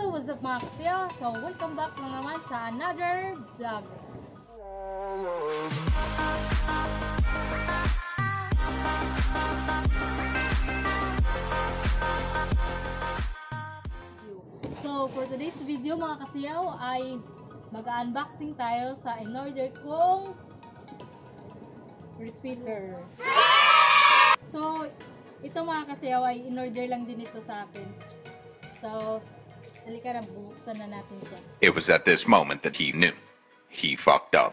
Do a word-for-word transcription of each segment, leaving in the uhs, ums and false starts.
Yo, what's up mga kasiyaw? So, welcome back na naman sa another vlog. So, for today's video mga kasiyaw ay mag-unboxing tayo sa in-order kong repeater. So, ito mga kasiyaw ay in-order lang din ito sa akin. So, halika na, bubuksan na natin siya. It was at this moment that he knew. He fucked up.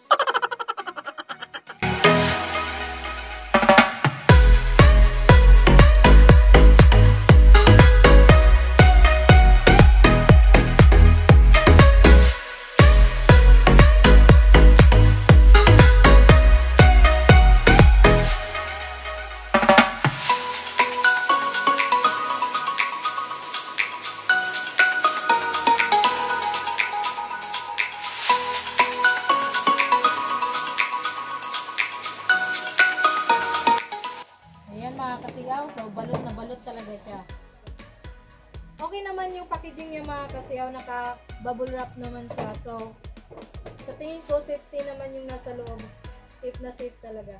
Kasiyaw, so balot na balot talaga siya. Okay naman yung packaging niya mga kasiyaw, naka bubble wrap naman siya. So sa tingin ko safety naman yung nasa loob. Safe na safe talaga.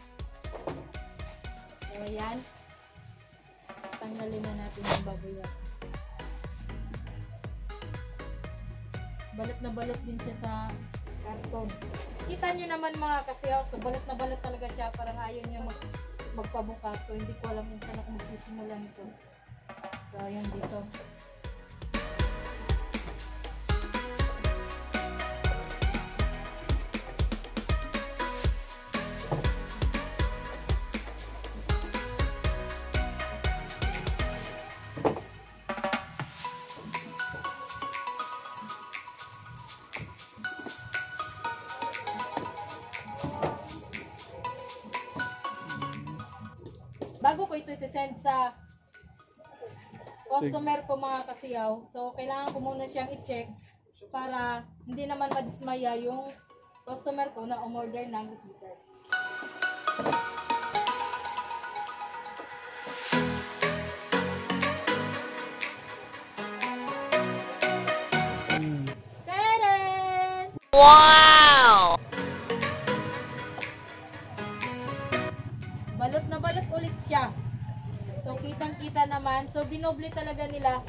So ayan, tanggalin na natin yung bubble wrap. Balot na balot din siya sa karton. Kita nyo naman mga kasiyaw, so balot na balot talaga siya, parang ayaw niya mag magpabukas. So hindi ko alam kung saan ako magsisimulan ito. So ayun dito. Bago ko ito isesend sa customer ko mga kasiyaw, so kailangan ko muna siyang i-check para hindi naman madismaya yung customer ko na umorder ng repeater. Parents! Wow! Balot na balot ulit siya. So, kitang-kita naman. So, dinoble talaga nila.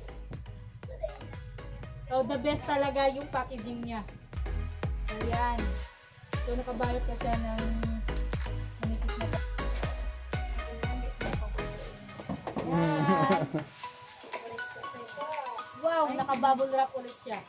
So, the best talaga yung packaging niya. Ayan. So, nakabalot ka siya ng manipis na. Ayan. Wow, naka-bubble wrap ulit siya.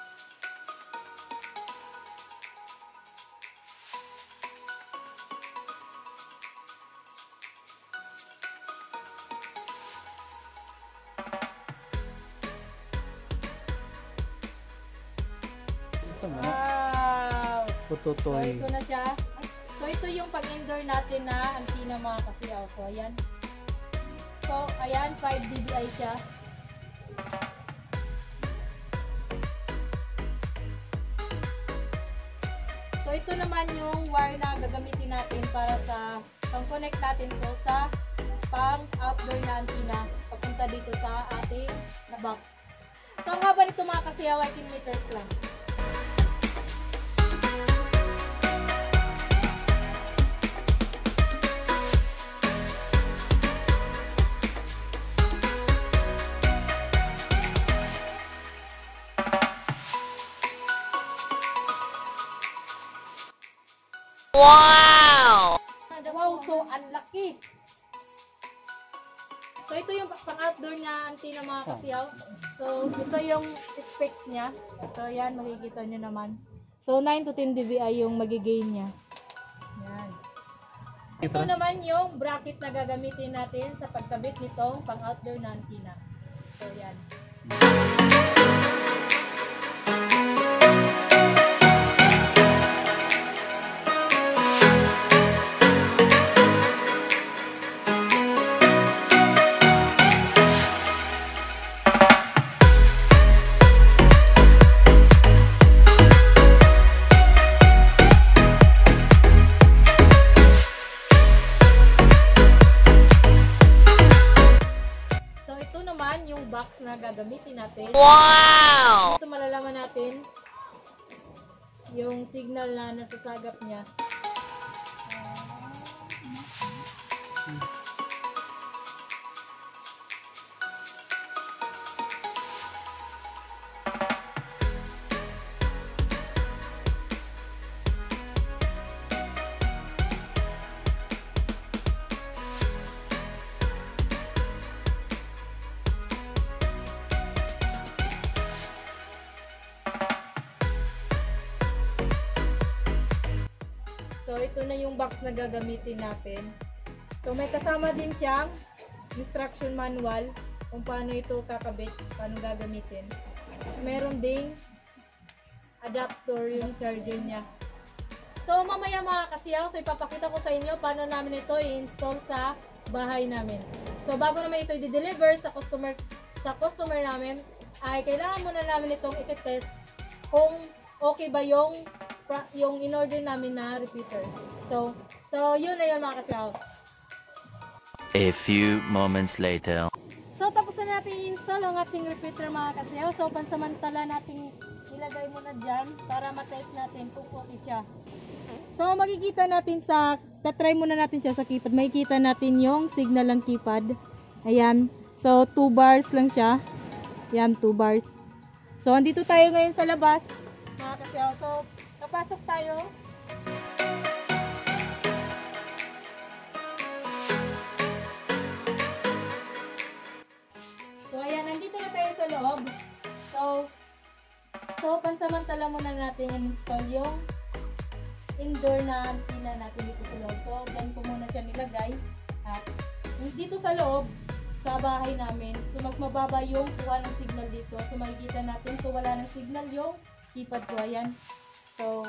Wow! So ito na siya. So ito yung pag-indoor natin na antina mga kasiyaw. So ayan. So ayan, five D B I siya. So ito naman yung wire na gagamitin natin para sa pang-connect natin to sa pang-outdoor na antina papunta dito sa ating na box. So ang haba nito mga kasiyaw ay ten meters lang. Wow! Wow, so unlucky. So ito yung pang-outdoor niya antina mga kasiyaw. So ito yung specs niya. So yan, makikita nyo naman. So nine to ten D B I yung magigain niya. Yan. Ito naman yung bracket na gagamitin natin sa pagkabit nitong pang-outdoor na antina. So yan. box na gagawin gagamitin natin. Wow! Ito malalaman natin yung signal na nasasagap niya. So, ito na yung box na gagamitin natin. So, may kasama din siyang instruction manual kung paano ito kakabit, paano gagamitin. Meron ding adapter yung charger niya. So, mamaya mga kasiyaw, so ipapakita ko sa inyo paano namin ito i-install sa bahay namin. So, bago naman ito i-deliver sa customer sa customer namin, ay kailangan muna namin itong i-test kung okay ba yung yung in-order namin na repeater. So, so yun na yun mga kasiyaw. A few moments later. So, tapos na natin i-install ang ating repeater mga kasiyaw. So, pansamantala natin ilagay muna dyan para matest natin kung okay siya. So, makikita natin sa, tatry muna natin siya sa keypad. Makikita natin yung signal ng keypad. Ayan. So, two bars lang siya. Ayan, two bars. So, andito tayo ngayon sa labas mga kasiyaw. So, papasok tayo. So, ayan, nandito na tayo sa loob. So, so pansamantala muna natin in-install yung indoor na antenna natin dito sa loob. So, dyan ko muna siya nilagay. At dito sa loob, sa bahay namin, so mas mababa yung kuha ng signal dito. So, makikita natin, so wala ng signal yung keypad ko. Ayan. So,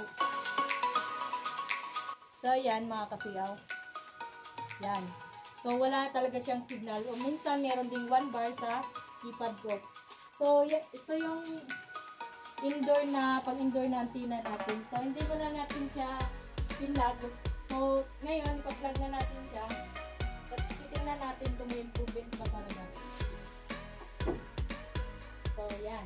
so ayan mga kasiyaw. Yan. So, wala talaga siyang signal. O minsan, meron ding one bar sa keypad ko. So, ito yung indoor na, pang-indoor na antenna natin. So, hindi mo na natin siya pinlag. So, ngayon, pag-plug na natin siya, titingnan natin kung may improvement ba talaga. So, yan.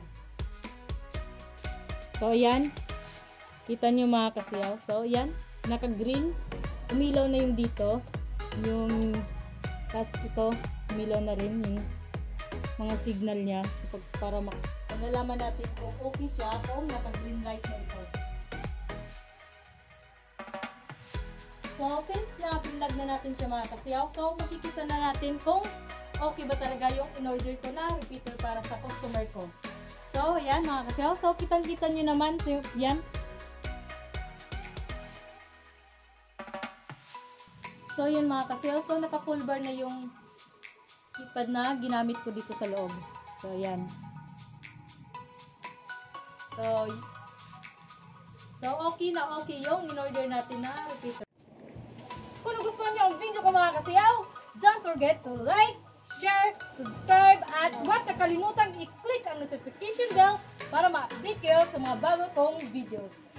So, yan. Kita nyo mga kasiyaw. So, yan. Naka-green. Umilaw na yung dito. Yung tas ito, umilaw na rin yung mga signal niya. So, pag, para nalaman natin kung okay siya, kung naka-green light na ito. So, since na-pinlag na natin siya mga kasiyaw, so, makikita na natin kung okay ba talaga yung in-order ko na repeater para sa customer ko. So, yan mga kasiyaw. So, kitang-kita nyo naman. So, yan. So, yun mga kasiyaw. So, naka-full bar na yung keypad na ginamit ko dito sa loob. So, yan. So, so okay na okay yung in-order natin na repeater. Kung nagustuhan niyo ang video ko mga kasiyaw, don't forget to like, share, subscribe, at huwag nakalimutan i-click ang notification bell para ma-update kayo sa mga bago kong videos.